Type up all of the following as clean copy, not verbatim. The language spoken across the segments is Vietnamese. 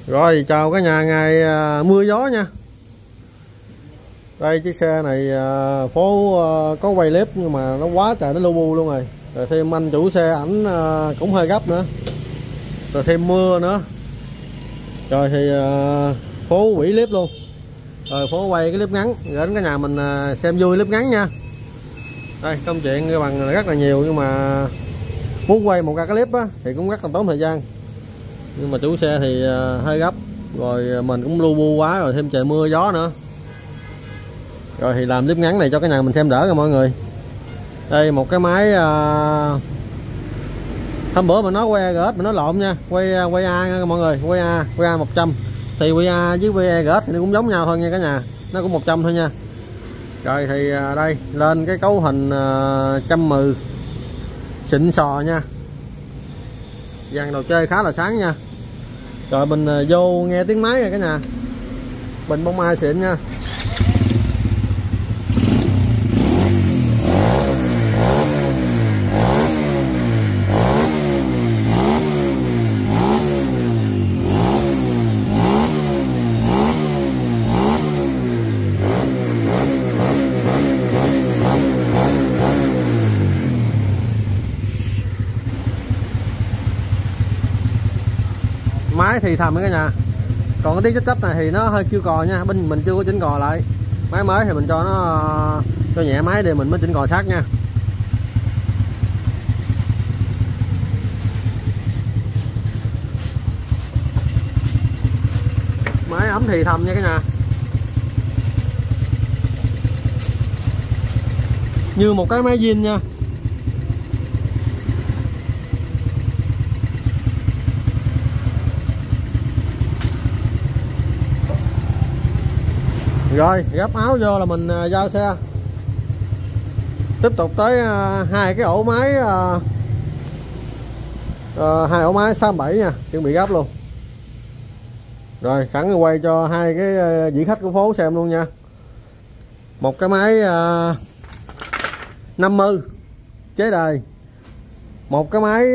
Rồi chào cả nhà ngày mưa gió nha. Đây chiếc xe này phố có quay clip nhưng mà nó quá trời nó lu bu luôn rồi. Rồi thêm anh chủ xe ảnh cũng hơi gấp nữa. Rồi thêm mưa nữa. Rồi thì phố hủy clip luôn. Rồi phố quay cái clip ngắn đến cả nhà mình xem vui clip ngắn nha. Đây công chuyện bằng rất là nhiều nhưng mà muốn quay một cái clip á thì cũng rất là tốn thời gian. Nhưng mà chủ xe thì hơi gấp. Rồi mình cũng lu bu quá rồi thêm trời mưa gió nữa. Rồi thì làm clip ngắn này cho cái nhà mình xem đỡ rồi mọi người. Đây một cái máy hôm bữa mình nói quay GS mình nói lộn nha, quay A nha mọi người, quay A 100 thì quay A với quay GS thì nó cũng giống nhau thôi nha cả nhà, nó cũng 100 thôi nha. Rồi thì đây lên cái cấu hình 110 xịn sò nha, dàn đồ chơi khá là sáng nha. Rồi mình vô nghe tiếng máy rồi cả nhà, bình bông mai xịn nha. Máy thì thầm cả nhà, còn cái tiếng chích này thì nó hơi kêu cò nha, bên mình chưa có chỉnh cò lại. Máy mới thì mình cho nó cho nhẹ máy để mình mới chỉnh cò sát nha. Máy ấm thì thầm nha cả nhà, như một cái máy zin nha. Rồi gấp áo vô là mình giao xe. Tiếp tục tới hai cái ổ máy hai ổ máy 67 nha, chuẩn bị gấp luôn. Rồi sẵn quay cho hai cái vị khách của phố xem luôn nha. Một cái máy 50 chế đề, một cái máy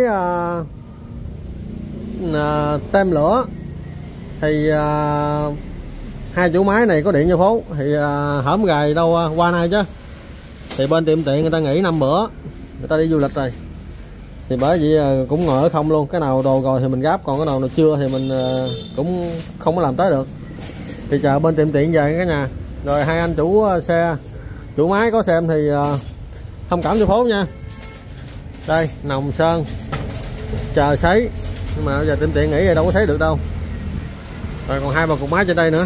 tem lửa. Thì hai chủ máy này có điện cho phố thì hổm gài đâu qua nay chứ. Thì bên tiệm tiện người ta nghỉ 5 bữa, người ta đi du lịch rồi. Thì bởi vậy cũng ngồi ở không luôn. Cái nào đồ rồi thì mình gáp, còn cái nào chưa thì mình cũng không có làm tới được. Thì chờ bên tiệm tiện về cả nhà. Rồi hai anh chủ xe, chủ máy có xem thì thông cảm cho phố nha. Đây nòng sơn chờ sấy, nhưng mà bây giờ tiệm tiện nghỉ rồi đâu có sấy được đâu. Rồi còn hai ba cục máy trên đây nữa.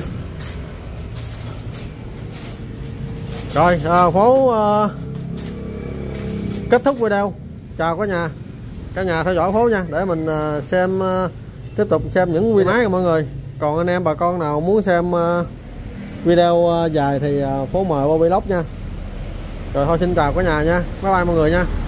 Rồi phố kết thúc video. Chào cả nhà theo dõi phố nha, để mình xem tiếp tục xem những video máy của mọi người. Còn anh em bà con nào muốn xem video dài thì phố mời Bobby Vlog nha. Rồi thôi xin chào cả nhà nha, bye bye mọi người nha.